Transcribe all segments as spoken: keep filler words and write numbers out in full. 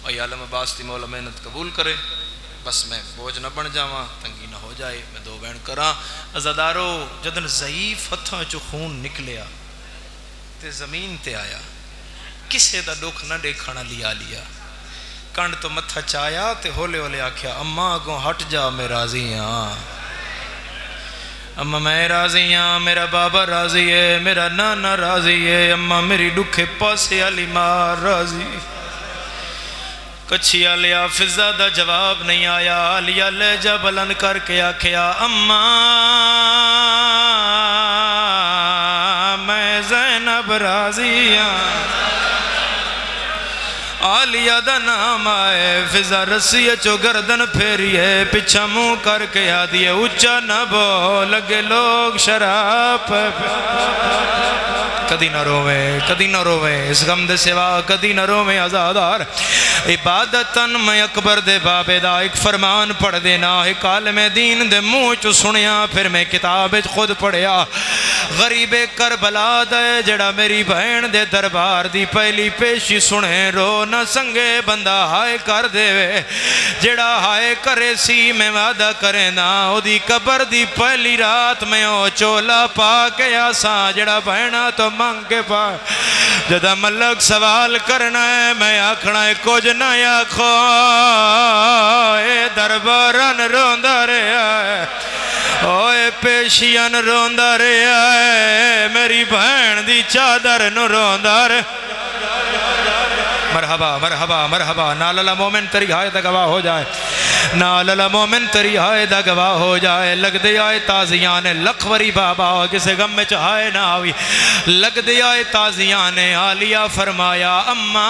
بھائی عالم عباس دی مولا محنت قبول کرے، بس میں بوجھ نہ بن جاواں، تنگی نہ ہو جائے، میں دو بہن کراں۔ عزادارو جدن ضعیف ہتھاں چو خون نکلیا تے زمین تے آیا، کسے دا دکھ نہ دیکھنا لیا لیا، کنڈ تو متھا چایا تے ہولے ہولے آکھیا اماں اگوں ہٹ جا میں راضی ہاں، اماں میں راضی ہاں، میرا بابا راضی ہے، میرا نانا راضی ہے، اماں میری دکھے پاسے علی ماں راضی۔ کچھیا لیا فضا دا جواب نہیں آیا، لیا لے جا بلند کر کے آکھیا اماں میں زینب راضی ہاں۔ آلیہ دا نام آئے، فضا رسی چو گردن پھیریے، پچھا منہ کر کے آدھیے اچھا نہ بو لگے لوگ شراب کدی نہ رویں، کدی نہ رویں، اس غم دے سوا کدی نہ رویں عزادار۔ عبادتاً میں اکبر دے بابے دا ایک فرمان پڑھ دینا، ایک عالم دین دے منہ چو سنیا، پھر میں کتاب خود پڑھیا۔ غریب کربلا دے جڑا میری بہن دے دربار دی پہلی پیشی سنے، رو نہ سنگے بندہ ہائے کر دے وے، جڑا ہائے کرے سی میں وعدہ کرے نا، او دی قبر دی پہلی رات میں او چولا پا کے آساں، جڑا بہنہ تو مانگ کے پا، جدہ ملک سوال کرنا ہے میں آکھنا ہے کچھ نہ آکھو، اے دربارن روندہ رہا ہے، اوے پیشیان روندہ رہا ہے، میری بہن دی چادر نو روندہ رہا۔ مرحبا مرحبا مرحبا، ناللہ مومن تری ہائے دا گواہ ہو جائے، ناللہ مومن تری ہائے دا گواہ ہو جائے، لگ دے آئے تازیان لکھوری بابا کسے غم میں چاہے نہ آوی، لگ دے آئے تازیان آلیہ فرمایا اماں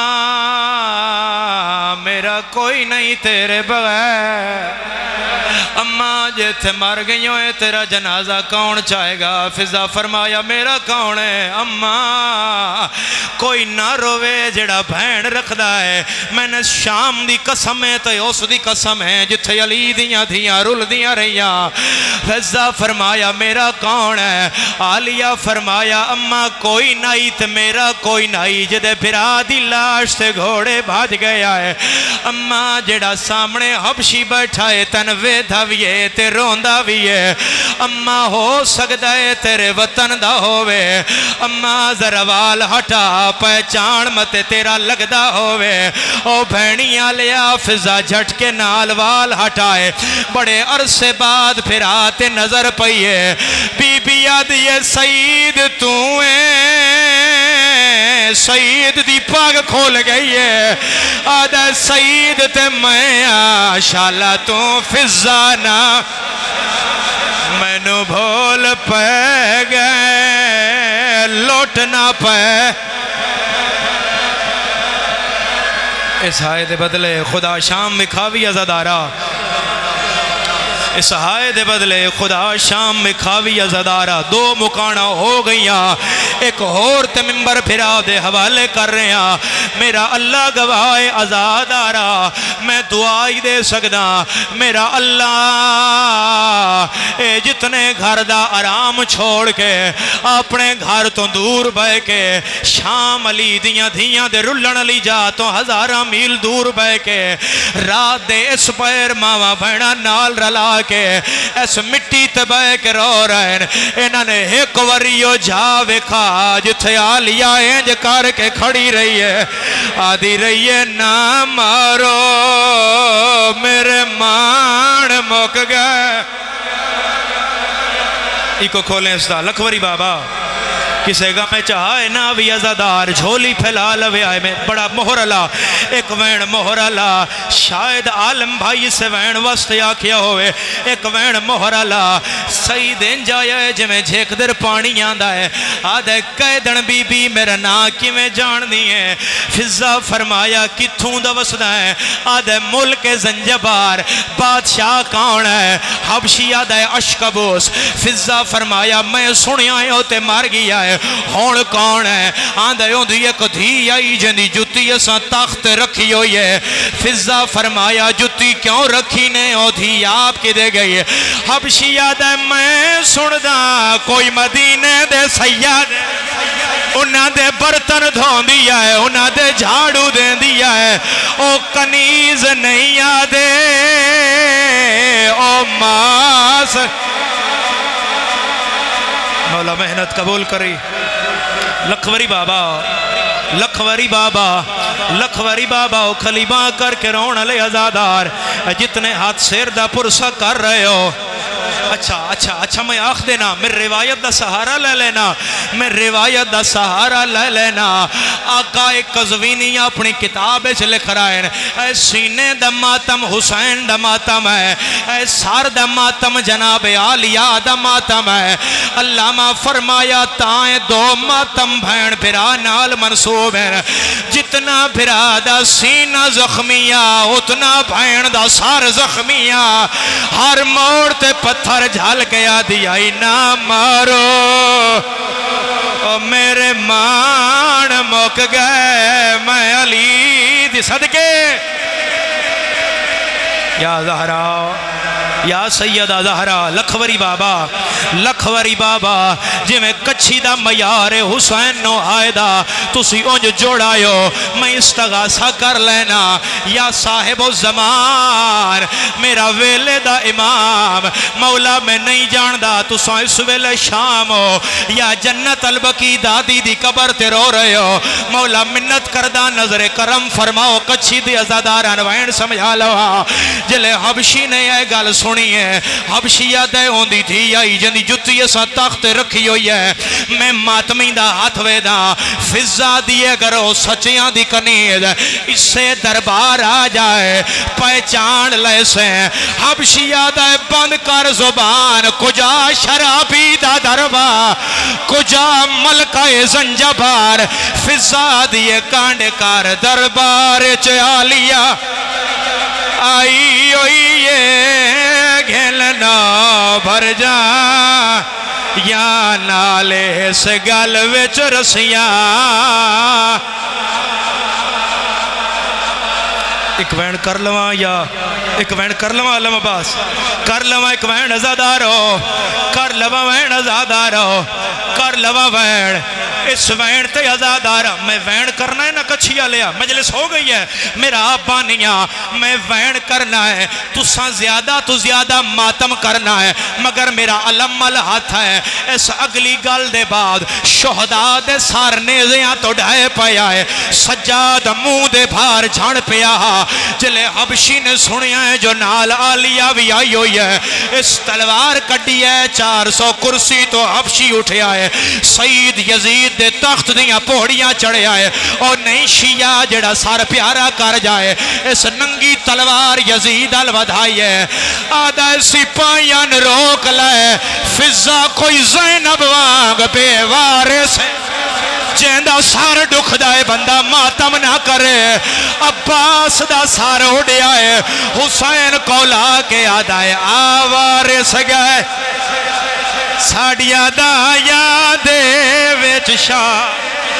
میرا کوئی نہیں تیرے بغیر، اماں جے تھے مر گئیوں ہے تیرا جنازہ کون چاہے گا؟ فضا فرمایا میرا کون ہے؟ اماں کوئی نہ روے جڑا بہن رکھ دا ہے، میں نے شام دی قسم ہے تو اس دی قسم ہے جتھے علی دیاں دیاں رول دیاں رہیاں۔ فضا فرمایا میرا کون ہے؟ آلیہ فرمایا اماں کوئی نہیں تے میرا کوئی نہیں، جدے پھرا دی لاش سے گھوڑے بھاج گیا ہے، اماں جڑا سامنے حبشی بیٹھا ہے تنوے دھویے تے روندہ بھی ہے، اماں ہو سکتا ہے تیرے وطن دا ہووے، اماں ذروال ہٹا پہچان مت تیرا لگدا ہووے، او بھینیاں لیا فضا جھٹ کے نال وال ہٹائے، بڑے عرصے بعد پھر آتے نظر پئیے، بی بی آدھیے سعید تو اے، سعید دی پاگ کھول گئی ہے، آدھا سعید تے میں آشالہ تو فضا نا میں نو بھول پہ گئے لوٹنا پہ۔ اس ہائے دے بدلے خدا شام میں کھاوی عزادارہ، اس ہائے دے بدلے خدا شام میں کھاوی عزادارہ، دو مکانہ ہو گئیاں، ایک اور تے ممبر پھرا دے حوالے کر رہے ہیں، میرا اللہ گواہ عزادارہ میں دعائی دے سکدا، میرا اللہ اے جتنے گھر دا آرام چھوڑ کے اپنے گھر تو دور بے کے شام علی دیاں دھیاں دے رلن علی جا تو ہزارہ میل دور بے کے رات دے اس پیر ماما بھینا نال رلا کے اس مٹی تبے کے رو رہے ہیں، انہوں نے ایک وریو جا وکھا جتھے آلیہ انج کر کے کھڑی رہی ہے، آدھی رہی ہے نہ مارو میرے مان مک گئے۔ ایکو کھولیں اس دا لکھوری بابا کسے گا میں چاہائے نا بھی عزادار جھولی پھیلا لوے آئے میں بڑا مہر اللہ ایک وین مہر اللہ شاید عالم بھائی سے وین وسط یا کیا ہوئے ایک وین مہر اللہ سیدین جائے جمیں جھیک در پانی آندہ ہے آدھے قیدن بی بی میرا نا کی میں جان دی ہے فضا فرمایا کتھوں دا وسط ہے آدھے ملک زنجبار بادشاہ کون ہے حبشی آدھے اشکبوس فضا فرمایا میں سنیا ہوتے مار گیا ہے ہون کون ہے آندھے ہوں دی ایک دھی آئی جندی جتی ایسا تخت رکھی ہوئی ہے فضا فرمایا جتی کیوں رکھی نے ہو دھی آپ کی دے گئی ہے حبشی آدھے میں سندہ کوئی مدینے دے سیاد انہاں دے برتن دھون دیا ہے انہاں دے جھاڑو دین دیا ہے ہے او کنیز نہیں آدے او ماس مولا محنت قبول کری لکھوری بابا لکھوری بابا لکھوری بابا او خلیبہ کر کے رون علی ازادار جتنے ہاتھ سیر دا پرسہ کر رہے ہو اچھا اچھا اچھا میں آخ دینا میں روایت دا سہارا لے لینا میں روایت دا سہارا لے لینا آقا قزوینی اپنی کتاب سے لکھ رہا ہے اے سینے دا ماتم حسین دا ماتم ہے اے سار دا ماتم جناب عالیہ دا ماتم ہے علامہ فرمایا تائیں دو ماتم بھین پھرا نال منصوب ہے جتنا پھرا دا سینہ زخمیہ اتنا بھین دا سار زخمیہ ہر موڑ تے پتھر جھال گیا دیا ہی نہ مارو او میرے مان موک گئے میں علی دی صدقے یا زہرا یا سیدہ زہرا لکھوری بابا لکھوری بابا جی میں کچھی دا میار حسین نو آئے دا تسی اونج جوڑایو میں استغاثہ کر لینا یا صاحب الزمان میرا ویلے دا امام مولا میں نہیں جان دا تسا اس ویلے شام ہو یا جنت البقی دادی دی قبر تے رو رہے ہو مولا منت کردہ نظر کرم فرماؤ کچھی دی ازاداران وین سمجھا لوا جلے حبشی نے یہ گل سنی ہے حبشیہ دے ہوندی تھی آئی جندی جتی ایسا تخت رکھی ہوئی ہے میں ماتمی دا ہاتھ ویدہ فضا دیے گرو سچیاں دی کنید اس سے دربار آ جائے پہچان لے سے حبشیہ دے بند کر زبان کجا شرابی دا دربار کجا ملکہ زنجبار فضا دیے کانڈ کر دربار چالیہ آئی ہوئی یہ گھلنا بھر جا یا نالے سے گل وچ رسیاں ایک وین کر لواں یا ایک وین کر لواں علم عباس کر لواں ایک وین ازادارو کر لواں وین ازادارو کر لواں وین اس وین تے ازادارا میں وین کرنا ہے نہ کچھیا لیا مجلس ہو گئی ہے میرا آبانیاں میں وین کرنا ہے تو ساں زیادہ تو زیادہ ماتم کرنا ہے مگر میرا علم مل ہاتھ ہے اس اگلی گل دے بعد شہداء دے سار نیزیاں تو ڈھائے پایا ہے سجاد منہ دے بھار جھان پیا جلے حبشی نے سنیا ہے جو نال آلیہ بھی آئی ہوئی ہے اس تلوار کٹی ہے چار سو کرسی تو حبشی اٹھیا ہے سید یزید دے تخت دیاں پوڑیاں چڑھے آئے اور نہیں شیعہ جڑا سار پیارا کر جائے اس ننگی تلوار یزید الودھائی ہے آدھا سپاہیاں روک لائے فضا کوئی زینب وانگ بے وارث ہے جیندہ سار ڈکھ دائے بندہ ماتم نہ کرے عباس دا سار اڑیا ہے حسین کولا کے آدھائے آوارث گئے ساڑیا دا یادے ویچ شاہ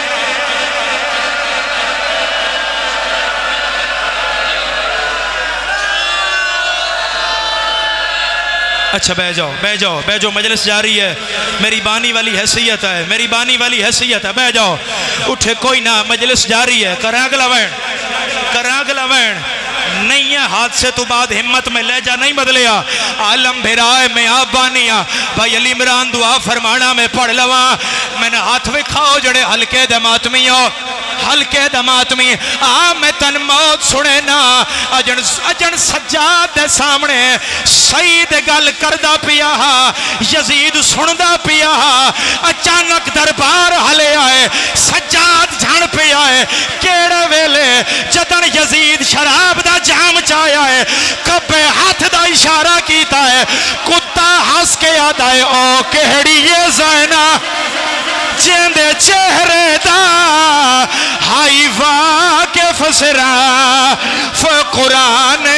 اچھا بے جاؤ بے جاؤ بے جاؤ مجلس جاری ہے میری بانی والی حیثیت ہے میری بانی والی حیثیت ہے بے جاؤ اٹھے کوئی نہ مجلس جاری ہے کریں اگلا وین کریں اگلا وین نہیں ہے حادثے تو بعد ہمت میں لے جا نہیں بدلیا عالم بھرائے میں آپ بانیا بھائی علی عمران دعا فرمانا میں پڑھ لواں میں نے ہاتھ وکھاؤ جڑے ہلکے دماتمی ہو ہلکے دماتمی آ میں تن موت سنے نا اجن, اجن سجاد دے سامنے سید گل کردہ پیا یزید سندہ پیا اچانک دربار ہلے آئے سجاد جھان پیا ہے کیڑے ویلے جدن یزید شراب دا جام چایا ہے کبے ہاتھ دا اشارہ کیتا ہے کتا ہنس کے یاد آئے او کہڑی یہ زینہ جیندے چہرے دا ہائی واقف سرا فقرآن